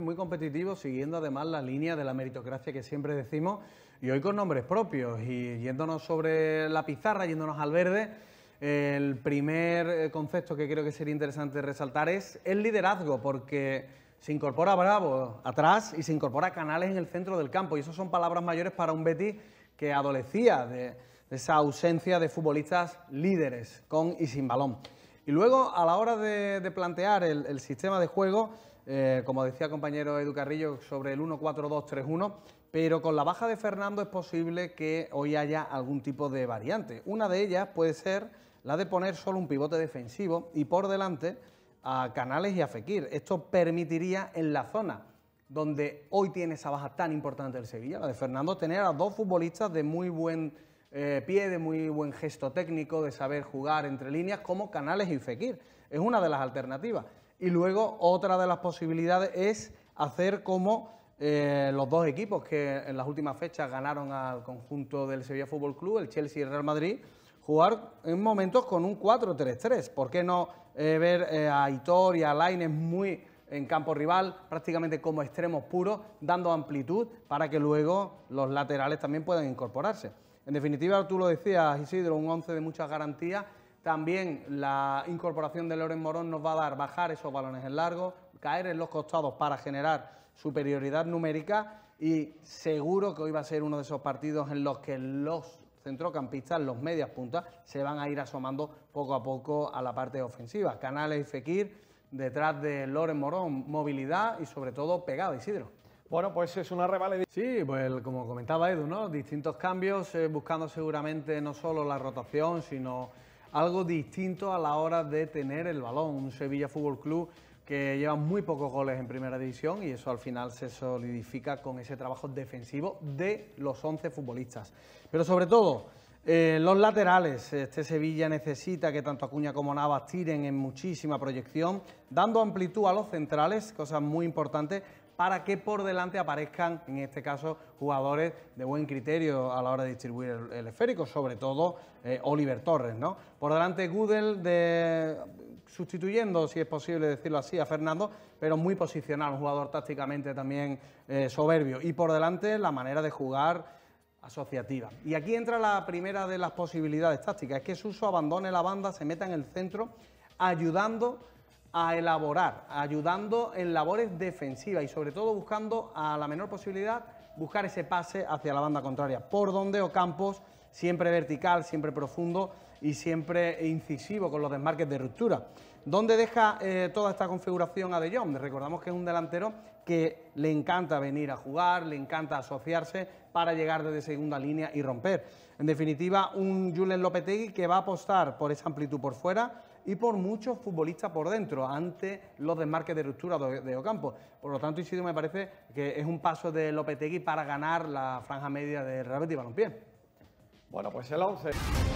Muy competitivo, siguiendo además la línea de la meritocracia que siempre decimos, y hoy con nombres propios, y yéndonos sobre la pizarra, yéndonos al verde. El primer concepto que creo que sería interesante resaltar es el liderazgo, porque se incorpora Bravo atrás y se incorpora Canales en el centro del campo, y eso son palabras mayores para un Betis que adolecía de esa ausencia de futbolistas líderes, con y sin balón. Y luego, a la hora de plantear el sistema de juego, como decía el compañero Edu Carrillo, sobre el 1-4-2-3-1, pero con la baja de Fernando es posible que hoy haya algún tipo de variante. Una de ellas puede ser la de poner solo un pivote defensivo y por delante a Canales y a Fekir. Esto permitiría en la zona donde hoy tiene esa baja tan importante del Sevilla, la de Fernando, tener a dos futbolistas de muy buen pie, de muy buen gesto técnico, de saber jugar entre líneas, como Canales y Fekir. Es una de las alternativas. Y luego otra de las posibilidades es hacer como los dos equipos que en las últimas fechas ganaron al conjunto del Sevilla Fútbol Club, el Chelsea y el Real Madrid, jugar en momentos con un 4-3-3. ¿Por qué no ver a Aitor y a Lainez muy en campo rival, prácticamente como extremos puros, dando amplitud para que luego los laterales también puedan incorporarse? En definitiva, tú lo decías, Isidro, un 11 de muchas garantías. También la incorporación de Loren Morón nos va a dar bajar esos balones en largo, caer en los costados para generar superioridad numérica, y seguro que hoy va a ser uno de esos partidos en los que los centrocampistas, los medias puntas, se van a ir asomando poco a poco a la parte ofensiva. Canales y Fekir detrás de Loren Morón, movilidad y sobre todo pegado, Isidro. Bueno, pues es una reválida. Sí, pues como comentaba Edu, ¿no? Distintos cambios, buscando seguramente no solo la rotación, sino algo distinto a la hora de tener el balón. Un Sevilla Fútbol Club que lleva muy pocos goles en primera división, y eso al final se solidifica con ese trabajo defensivo de los 11 futbolistas. Pero sobre todo, los laterales. Este Sevilla necesita que tanto Acuña como Navas tiren en muchísima proyección, dando amplitud a los centrales, cosa muy importante, para que por delante aparezcan, en este caso, jugadores de buen criterio a la hora de distribuir el esférico, sobre todo Oliver Torres, ¿no? Por delante Gudel, sustituyendo, si es posible decirlo así, a Fernando, pero muy posicionado, un jugador tácticamente también soberbio. Y por delante la manera de jugar asociativa. Y aquí entra la primera de las posibilidades tácticas, es que Suso abandone la banda, se meta en el centro, ayudando a elaborar, ayudando en labores defensivas y sobre todo buscando a la menor posibilidad buscar ese pase hacia la banda contraria, por donde Ocampos, siempre vertical, siempre profundo y siempre incisivo con los desmarques de ruptura. ¿Dónde deja toda esta configuración a De Jong? Recordamos que es un delantero que le encanta venir a jugar, le encanta asociarse para llegar desde segunda línea y romper. En definitiva, un Julen Lopetegui que va a apostar por esa amplitud por fuera y por muchos futbolistas por dentro, ante los desmarques de ruptura de Ocampos. Por lo tanto, Isidro, me parece que es un paso de Lopetegui para ganar la franja media de Real Betis Balompié. Bueno, pues el 11.